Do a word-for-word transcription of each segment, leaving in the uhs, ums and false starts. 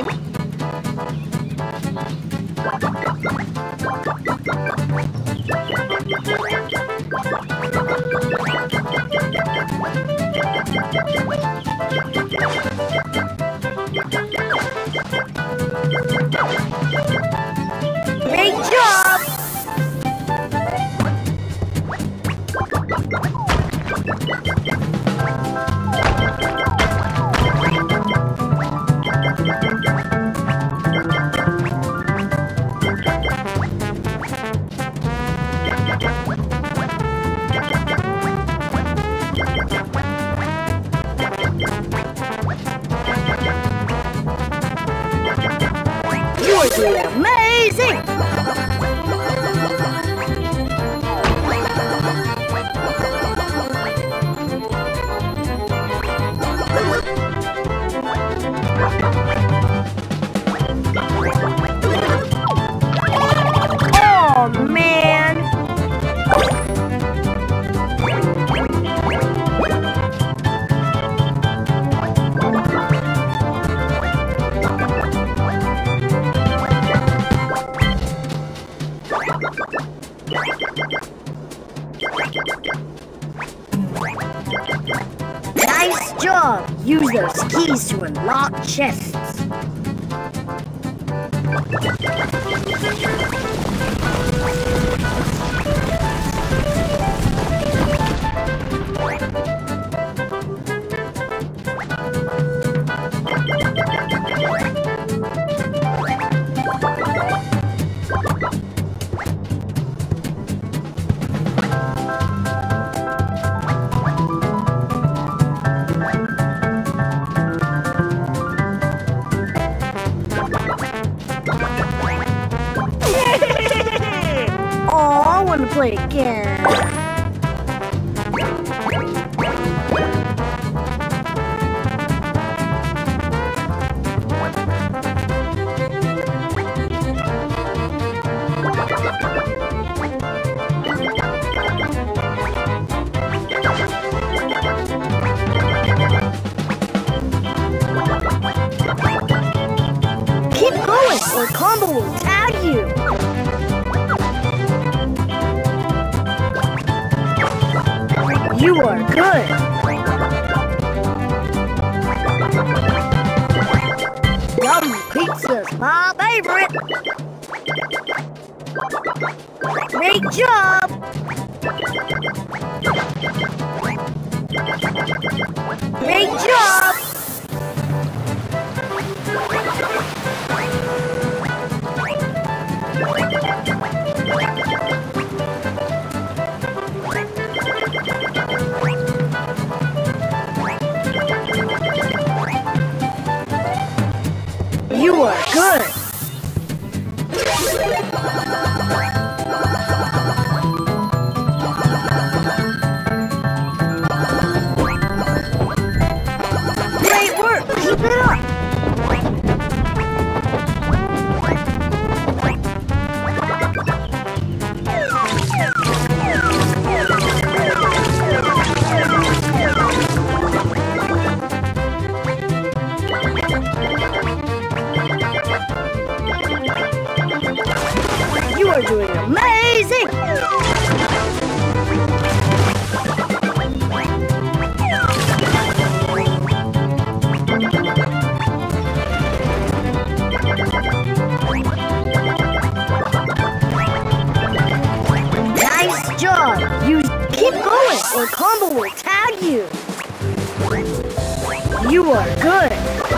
game. Great job! You are doing amazing! Oh, man! Nice job! Use those keys to unlock chests. Oh, I want to play again. Keep going, or Combo will tag you. You are good. Yum pizza's my favorite. Great job. Great job. You are good. Great work. Keep it up. You are doing amazing! Nice job! You keep going or Combo will tag you. You are good.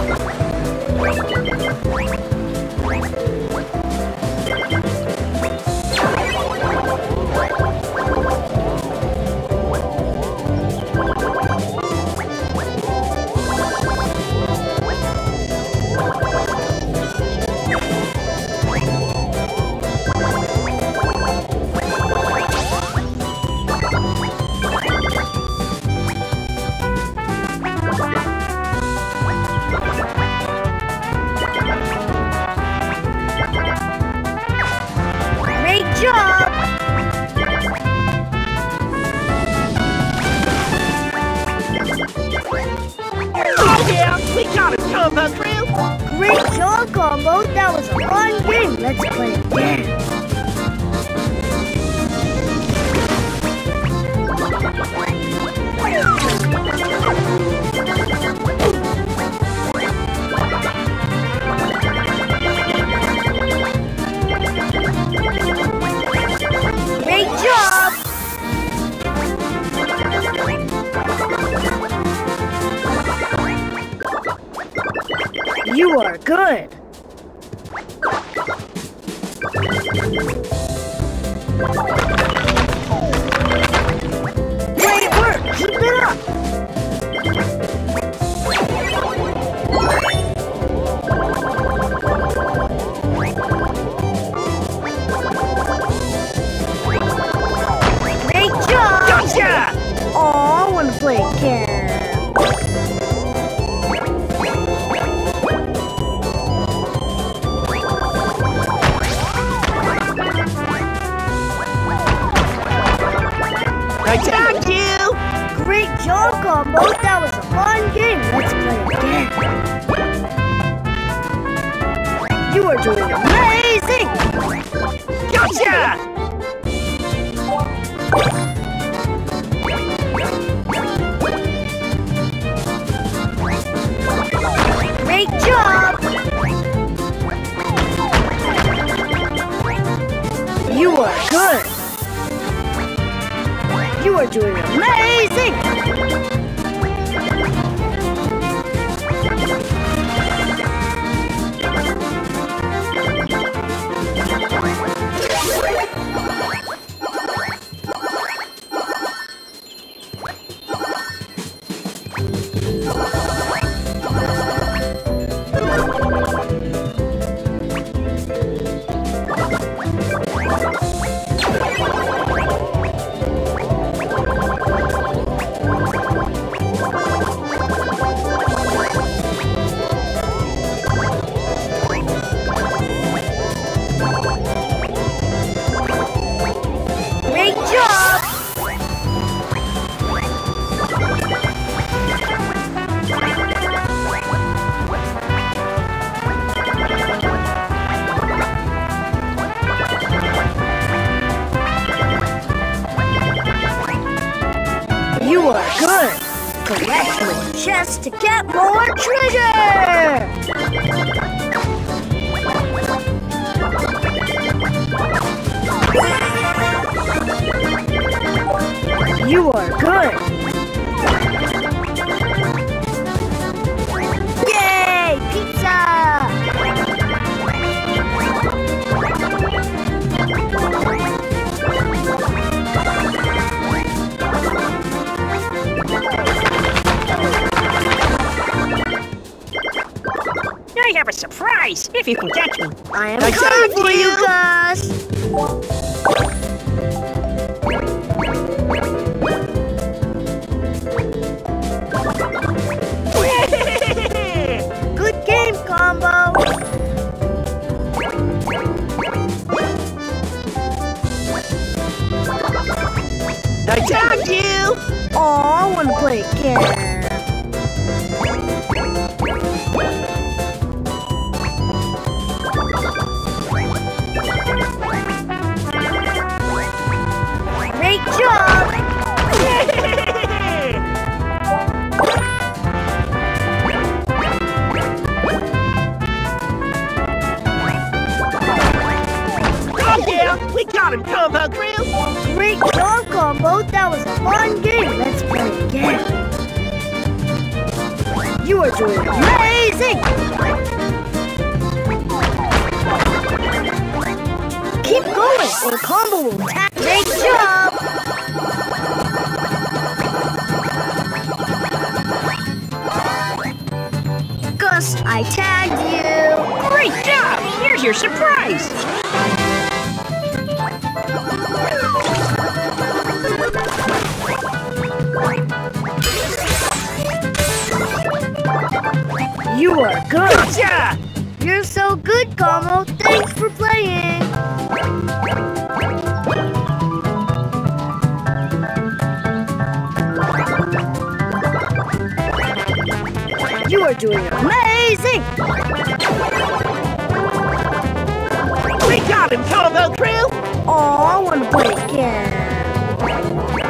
job! Oh yeah, we got it! Combo Crew! Great job, Combo. That was a fun game. Let's play again. Great job! You are good. Great work! Keep it up! Great job! Gotcha! Aw, I wanna play again. I tagged you! Great job, Combo. That was a fun game. Let's play again. You are doing amazing! Gotcha! Great job! You are good! You are doing amazing! Great job! You are good! Collect more chests to get more treasure! You are good! Yay! Pizza! I have a surprise, if you can catch me. I am I coming tagged for you, you. Gus! Good game, Combo! I tagged you! Aw, I wanna play again. Great job! Oh yeah, we got him, Combo Crew! Great job, Combo. That was a fun game. Let's play again. You are doing amazing! Keep going, or Combo will attack. Great job! Gus, I tagged you. Great job! Here's your surprise! You are good. Gotcha! You're so good, Combo. Thanks for playing. You are doing amazing. easy. We got him, Combo Crew! Oh, I want to play again.